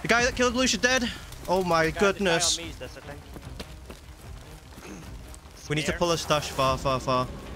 guy that killed Lucia dead. Oh my goodness. We need to pull a stash far, far, far.